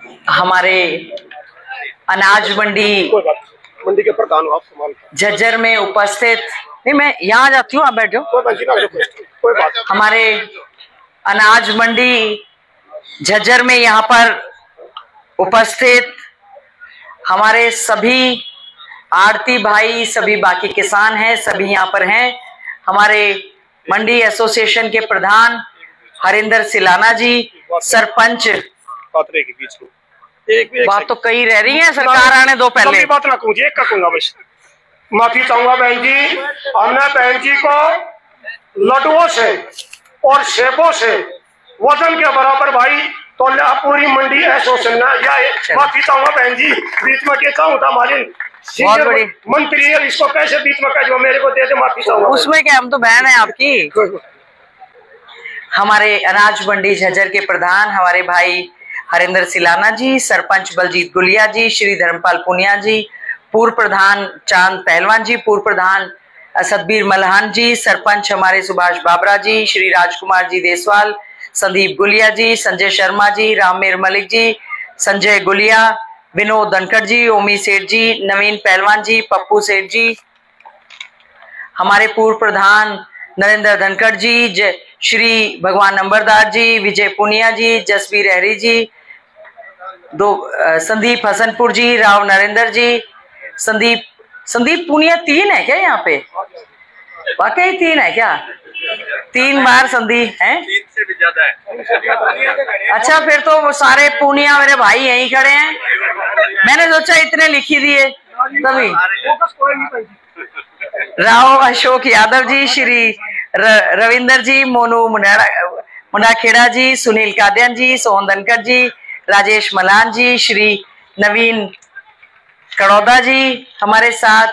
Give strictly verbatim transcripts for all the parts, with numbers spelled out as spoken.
हमारे अनाज मंडी मंडी के प्रधान आप झज्जर में उपस्थित, नहीं मैं यहाँ जाती हूँ, आप बैठो। कोई बात। हमारे अनाज मंडी झज्जर में यहाँ पर उपस्थित हमारे सभी आड़ती भाई, सभी बाकी किसान हैं, सभी यहाँ पर हैं। हमारे मंडी एसोसिएशन के प्रधान हरिंदर सिलाना जी, सरपंच के बीच में एक, एक बात तो कई रह रही है, सरकार आने दो पहले बात ना कहूँ, एक का कहूंगा बस। माफी चाहूंगा बहन जी, हमने बहन जी को लड्डुओं से और सेबों से वजन के बराबर भाई तो पूरी मंडी एसोसिएशन या माफी चाहूंगा बहन जी, बीच में कहता हूँ हमारे मंत्री है, इसको कैसे बीच में कह मेरे को दे दे, माफी चाहूंगा। उसमें क्या, हम तो बहन है आपकी। हमारे अनाज मंडी झज्जर के प्रधान हमारे भाई हरिंदर सिलाना जी, सरपंच बलजीत गुलिया जी, श्री धर्मपाल पुनिया जी, पूर्व प्रधान चांद पहलवान जी, पूर्व प्रधान सतबीर मल्हान जी, सरपंच हमारे सुभाष बाबरा जी, श्री राजकुमार जी देसवाल, संदीप गुलिया जी, संजय शर्मा जी, राममेर मलिक जी, संजय गुलिया, विनोद धनखड़ जी, ओमी सेठ जी, नवीन पहलवान जी, पप्पू सेठ जी, हमारे पूर्व प्रधान नरेंद्र धनखड़ जी, श्री भगवान नंबरदार जी, विजय पुनिया जी, जसवीर अहरी जी, दो संदीप हसनपुर जी, राव नरेंद्र जी, संदीप संदीप पुनिया तीन है क्या यहाँ पे? वाकई तीन है क्या? तीन बार संदीप हैं? तीन से भी ज्यादा है। अच्छा, फिर तो वो सारे पुनिया मेरे भाई यहीं खड़े हैं। मैंने सोचा इतने लिख ही दिए तभी। राव अशोक यादव जी, श्री रविंदर जी, मोनू मुंडाखेड़ा जी, सुनील कादियान जी, सोहन धनखड़ जी, राजेश मलान जी, श्री नवीन कड़ौदा जी, हमारे साथ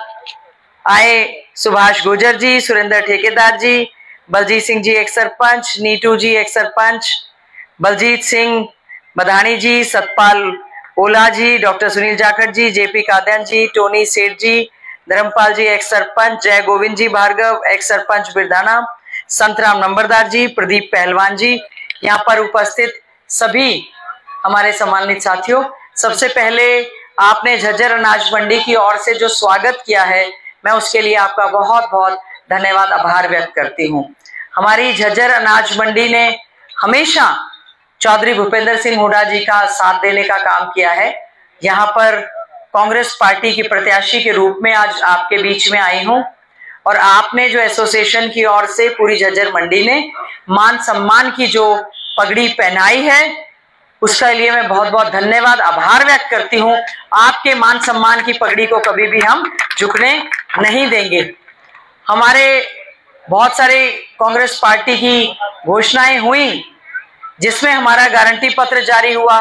आए सुभाष गुजर जी, सुरेंद्र ठेकेदार जी, बलजीत सिंह जी एक सरपंच, नीटू जी एक sarpanch, Baljeet Singh Badhani ji, Satpal Ola ji, doctor Sunil Jakhar ji, JP Kadian ji, Tony Seth ji, Dharmpal जी एक सरपंच, जय गोविंद जी भार्गव एक सरपंच बिरदाना, संतराम नंबरदार जी, प्रदीप पहलवान जी, यहाँ पर उपस्थित सभी हमारे सम्मानित साथियों, सबसे पहले आपने झज्जर अनाज मंडी की ओर से जो स्वागत किया है, मैं उसके लिए आपका बहुत बहुत धन्यवाद, आभार व्यक्त करती हूँ। हमारी झज्जर अनाज मंडी ने हमेशा चौधरी भूपेंद्र सिंह हुड्डा जी का साथ देने का काम किया है। यहाँ पर कांग्रेस पार्टी की प्रत्याशी के रूप में आज आपके बीच में आई हूँ और आपने जो एसोसिएशन की ओर से पूरी झज्जर मंडी ने मान सम्मान की जो पगड़ी पहनाई है, उसके लिए मैं बहुत बहुत धन्यवाद, आभार व्यक्त करती हूँ। आपके मान सम्मान की पगड़ी को कभी भी हम झुकने नहीं देंगे। हमारे बहुत सारे कांग्रेस पार्टी की घोषणाएं हुई जिसमें हमारा गारंटी पत्र जारी हुआ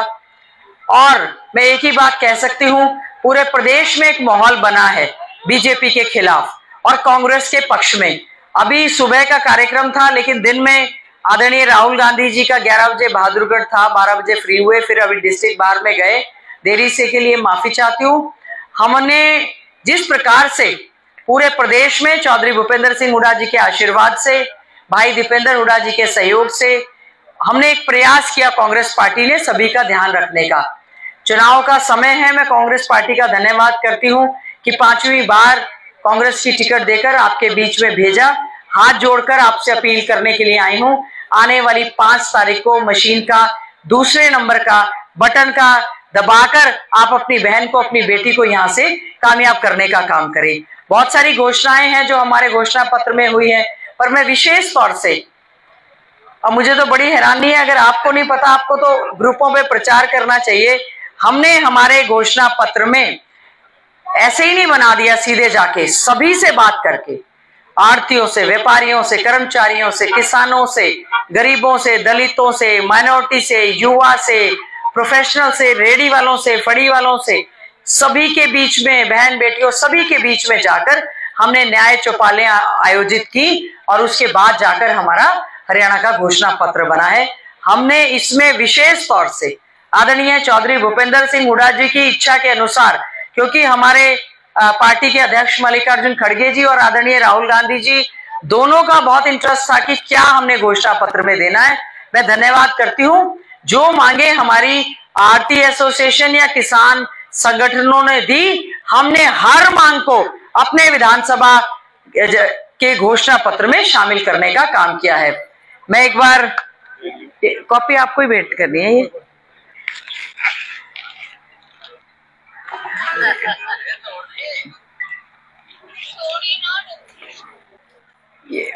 और मैं एक ही बात कह सकती हूँ, पूरे प्रदेश में एक माहौल बना है बीजेपी के खिलाफ और कांग्रेस के पक्ष में। अभी सुबह का कार्यक्रम था, लेकिन दिन में आदरणीय राहुल गांधी जी का ग्यारह बजे बहादुरगढ़ था, बारह बजे फ्री हुए, फिर अभी डिस्ट्रिक्ट बाहर में गए, देरी से के लिए माफी चाहती हूँ। हमने जिस प्रकार से पूरे प्रदेश में चौधरी भूपेंद्र सिंह हुड्डा जी के आशीर्वाद से, भाई दीपेंद्र हुड्डा जी के सहयोग से हमने एक प्रयास किया कांग्रेस पार्टी ने सभी का ध्यान रखने का। चुनाव का समय है, मैं कांग्रेस पार्टी का धन्यवाद करती हूँ कि पांचवी बार कांग्रेस की टिकट देकर आपके बीच में भेजा। हाथ जोड़कर आपसे अपील करने के लिए आई हूँ, आने वाली पांच तारीख को मशीन का दूसरे नंबर का बटन का दबाकर आप अपनी बहन को, अपनी बेटी को यहाँ से कामयाब करने का काम करें। बहुत सारी घोषणाएं हैं जो हमारे घोषणा पत्र में हुई है, पर मैं विशेष तौर से, और मुझे तो बड़ी हैरानी है, अगर आपको नहीं पता, आपको तो ग्रुपों पे प्रचार करना चाहिए। हमने हमारे घोषणा पत्र में ऐसे ही नहीं बना दिया, सीधे जाके सभी से बात करके, आड़तियों से, व्यापारियों से, कर्मचारियों से, किसानों से, गरीबों से, दलितों से, माइनॉरिटी से, युवा से, प्रोफेशनल से, रेडी वालों से, फड़ी वालों से, सभी के बीच में, बहन बेटियों सभी के बीच में जाकर हमने न्याय चौपालें आयोजित की और उसके बाद जाकर हमारा हरियाणा का घोषणा पत्र बना है। हमने इसमें विशेष तौर से आदरणीय चौधरी भूपेंद्र सिंह हुड्डा जी की इच्छा के अनुसार, क्योंकि हमारे पार्टी के अध्यक्ष मल्लिकार्जुन खड़गे जी और आदरणीय राहुल गांधी जी दोनों का बहुत इंटरेस्ट था कि क्या हमने घोषणा पत्र में देना है। मैं धन्यवाद करती हूँ, जो मांगे हमारी आरती एसोसिएशन या किसान संगठनों ने दी। हमने हर मांग को अपने विधानसभा के घोषणा पत्र में शामिल करने का काम किया है। मैं एक बार कॉपी आपको ही भेंट करनी है। ये ये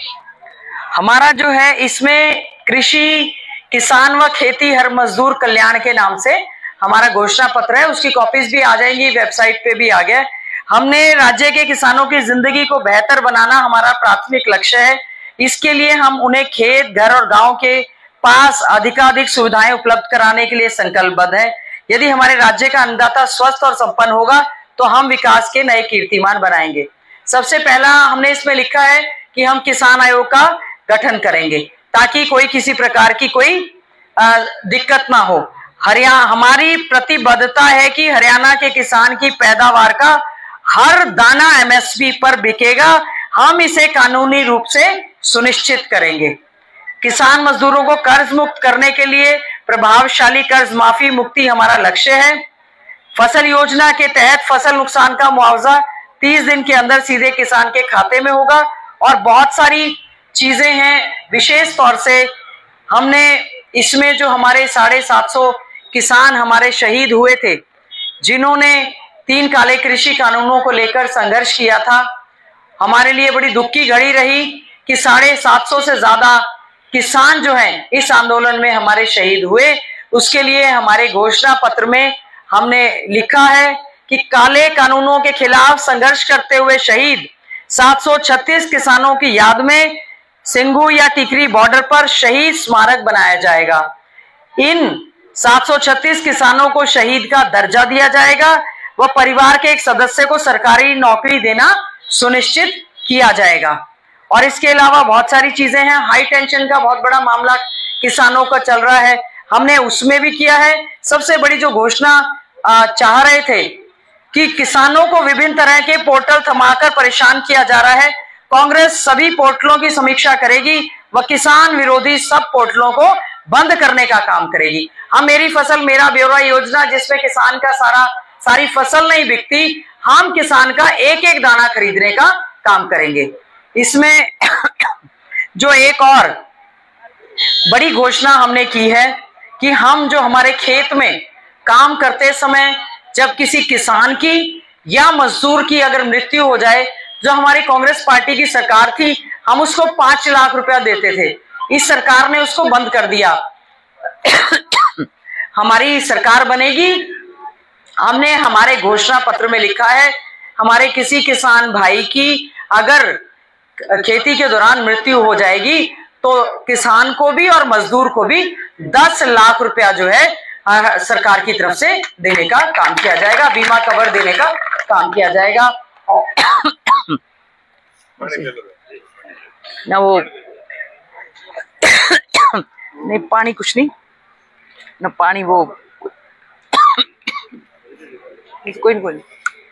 हमारा जो है, इसमें कृषि किसान व खेती हर मजदूर कल्याण के नाम से हमारा घोषणा पत्र है। उसकी कॉपीज भी आ जाएंगी, वेबसाइट पे भी आ गया। हमने राज्य के किसानों की जिंदगी को बेहतर बनाना हमारा प्राथमिक लक्ष्य है। इसके लिए हम उन्हें खेत, घर और गांव के पास अधिकाधिक सुविधाएं उपलब्ध कराने के लिए संकल्पबद्ध है। यदि हमारे राज्य का अन्नदाता स्वस्थ और संपन्न होगा तो हम विकास के नए कीर्तिमान बनाएंगे। सबसे पहला हमने इसमें लिखा है कि हम किसान आयोग का गठन करेंगे ताकि कोई किसी प्रकार की कोई दिक्कत ना हो। हरियाणा हमारी प्रतिबद्धता है कि हरियाणा के किसान की पैदावार का हर दाना एमएसपी पर बिकेगा। हम इसे कानूनी रूप से सुनिश्चित करेंगे। किसान मजदूरों को कर्ज मुक्त करने के लिए प्रभावशाली कर्ज माफी मुक्ति हमारा लक्ष्य है। फसल योजना के तहत फसल नुकसान का मुआवजा तीस दिन के अंदर सीधे किसान के खाते में होगा। और बहुत सारी चीजें हैं। विशेष तौर से हमने इसमें जो हमारे साढ़े सात सौ किसान हमारे शहीद हुए थे, जिन्होंने तीन काले कृषि कानूनों को लेकर संघर्ष किया था, हमारे लिए बड़ी दुख की घड़ी रही कि साढ़े सात सौ से ज्यादा किसान जो हैं इस आंदोलन में हमारे शहीद हुए। उसके लिए हमारे घोषणा पत्र में हमने लिखा है कि काले कानूनों के खिलाफ संघर्ष करते हुए शहीद सात सौ छत्तीस किसानों की याद में सिंगू या टिकरी बॉर्डर पर शहीद स्मारक बनाया जाएगा। इन सात सौ छत्तीस किसानों को शहीद का दर्जा दिया जाएगा व परिवार के एक सदस्य को सरकारी नौकरी देना सुनिश्चित किया जाएगा। और इसके अलावा बहुत सारी चीजें हैं। हाई टेंशन का बहुत बड़ा मामला किसानों का चल रहा है, हमने उसमें भी किया है। सबसे बड़ी जो घोषणा चाह रहे थे कि किसानों को विभिन्न तरह के पोर्टल थमाकर परेशान किया जा रहा है, कांग्रेस सभी पोर्टलों की समीक्षा करेगी व किसान विरोधी सब पोर्टलों को बंद करने का काम करेगी। हम मेरी फसल मेरा ब्यौरा योजना, जिसमें किसान का सारा सारी फसल नहीं बिकती, हम किसान का एक एक दाना खरीदने का काम करेंगे। इसमें जो एक और बड़ी घोषणा हमने की है कि हम जो हमारे खेत में काम करते समय जब किसी किसान की या मजदूर की अगर मृत्यु हो जाए, जो हमारी कांग्रेस पार्टी की सरकार थी, हम उसको पांच लाख रुपया देते थे। इस सरकार ने उसको बंद कर दिया। हमारी सरकार बनेगी, हमने हमारे घोषणा पत्र में लिखा है हमारे किसी किसान भाई की अगर खेती के दौरान मृत्यु हो जाएगी तो किसान को भी और मजदूर को भी दस लाख रुपया जो है सरकार की तरफ से देने का काम किया जाएगा, बीमा कवर देने का काम किया जाएगा। ना वो नहीं पानी कुछ नहीं ना पानी वो कोई नहीं कोई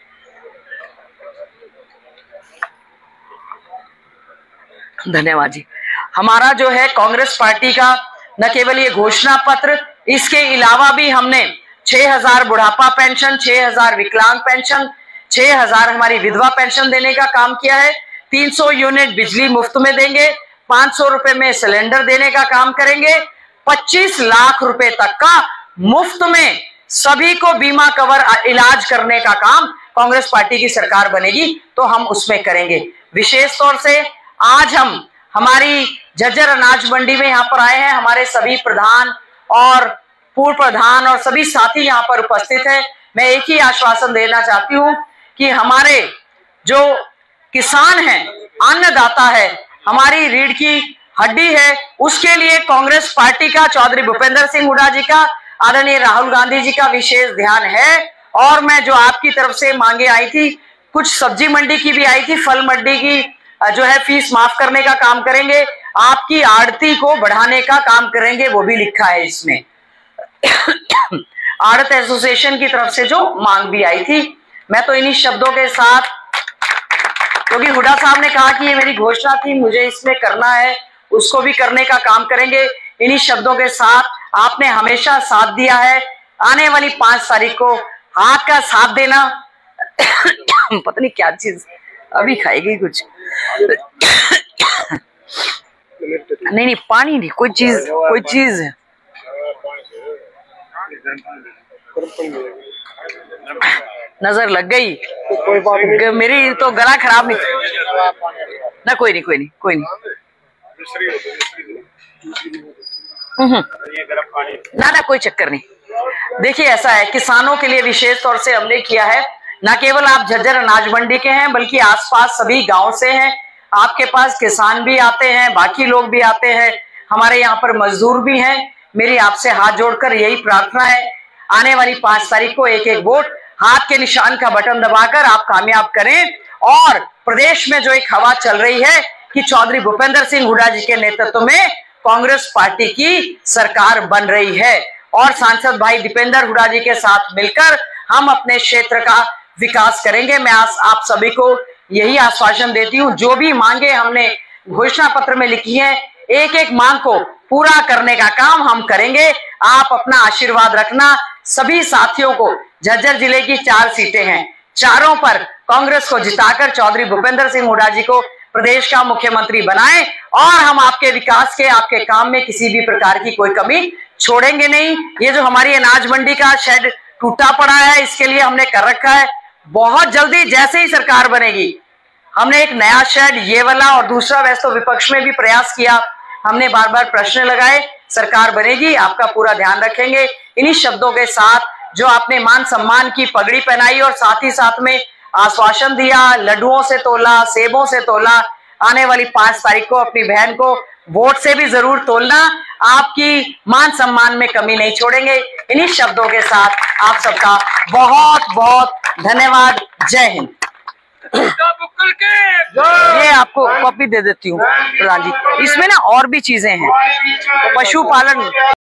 धन्यवाद जी। हमारा जो है कांग्रेस पार्टी का न केवल ये घोषणा पत्र, इसके अलावा भी हमने छह हजार बुढ़ापा पेंशन, छह हजार विकलांग पेंशन, छह हजार हमारी विधवा पेंशन देने का काम किया है। तीन सौ यूनिट बिजली मुफ्त में देंगे, पांच सौ रुपए में सिलेंडर देने का काम करेंगे, पच्चीस लाख रुपए तक का मुफ्त में सभी को बीमा कवर इलाज करने का काम कांग्रेस पार्टी की सरकार बनेगी तो हम उसमें करेंगे। विशेष तौर से आज हम हमारी झज्जर अनाज मंडी में यहाँ पर आए हैं, हमारे सभी प्रधान और पूर्व प्रधान और सभी साथी यहाँ पर उपस्थित हैं। मैं एक ही आश्वासन देना चाहती हूँ कि हमारे जो किसान हैं, अन्नदाता है, हमारी रीढ़ की हड्डी है, उसके लिए कांग्रेस पार्टी का, चौधरी भूपेंद्र सिंह हुड्डा जी का, आदरणीय राहुल गांधी जी का विशेष ध्यान है। और मैं जो आपकी तरफ से मांगे आई थी, कुछ सब्जी मंडी की भी आई थी, फल मंडी की जो है फीस माफ करने का काम करेंगे, आपकी आड़ती को बढ़ाने का काम करेंगे, वो भी लिखा है इसमें। आड़त एसोसिएशन की तरफ से जो मांग भी आई थी, मैं तो इन्हीं शब्दों के साथ, क्योंकि हुड्डा साहब ने कहा कि ये मेरी घोषणा थी, मुझे इसमें करना है, उसको भी करने का काम करेंगे। इन्हीं शब्दों के साथ आपने हमेशा साथ दिया है, आने वाली पांच तारीख को हाथ का साथ देना। पता नहीं क्या चीज अभी खाएगी कुछ। नहीं नहीं पानी नहीं, कोई चीज कोई चीज है। नजर लग गई। कोई बात नहीं, मेरी तो गला खराब नहीं ना। कोई नहीं कोई नहीं कोई नहीं ना ना कोई चक्कर नहीं। देखिए ऐसा है, किसानों के लिए विशेष तौर से हमने किया है। न केवल आप झज्जर अनाज मंडी के हैं बल्कि आसपास सभी गांव से हैं। आपके पास किसान भी आते हैं, बाकी लोग भी आते हैं, हमारे यहाँ पर मजदूर भी हैं। मेरी आपसे हाथ जोड़कर यही प्रार्थना है, आने वाली पांच तारीख को एक एक वोट हाथ के निशान का बटन दबाकर आप कामयाब करें। और प्रदेश में जो एक हवा चल रही है कि चौधरी भूपेंद्र सिंह हुड्डा जी के नेतृत्व में कांग्रेस पार्टी की सरकार बन रही है और सांसद भाई दीपेंद्र हुड्डा जी के साथ मिलकर हम अपने क्षेत्र का विकास करेंगे। मैं आज आप सभी को यही आश्वासन देती हूँ, जो भी मांगे हमने घोषणा पत्र में लिखी है, एक एक मांग को पूरा करने का काम हम करेंगे। आप अपना आशीर्वाद रखना। सभी साथियों को, झज्जर जिले की चार सीटें हैं, चारों पर कांग्रेस को जिताकर चौधरी भूपेंद्र सिंह हुड्डा जी को प्रदेश का मुख्यमंत्री बनाएं और हम आपके विकास के, आपके काम में किसी भी प्रकार की कोई कमी छोड़ेंगे नहीं। ये जो हमारी अनाज मंडी का शेड टूटा पड़ा है, इसके लिए हमने कर रखा है। बहुत जल्दी जैसे ही सरकार बनेगी हमने एक नया शेड, ये वाला और दूसरा, वैसे तो विपक्ष में भी प्रयास किया, हमने बार बार प्रश्न लगाए, सरकार बनेगी आपका पूरा ध्यान रखेंगे। इन्हीं शब्दों के साथ जो आपने मान सम्मान की पगड़ी पहनाई और साथ ही साथ में आश्वासन दिया, लड्डुओं से तोला, सेबों से तोला, आने वाली पांच तारीख को अपनी बहन को वोट से भी जरूर तोलना। आपकी मान सम्मान में कमी नहीं छोड़ेंगे। इन्हीं शब्दों के साथ आप सबका बहुत बहुत धन्यवाद। जय हिंद। ये आपको कॉपी दे देती हूँ प्रधान जी, इसमें ना और भी चीजें हैं, पशुपालन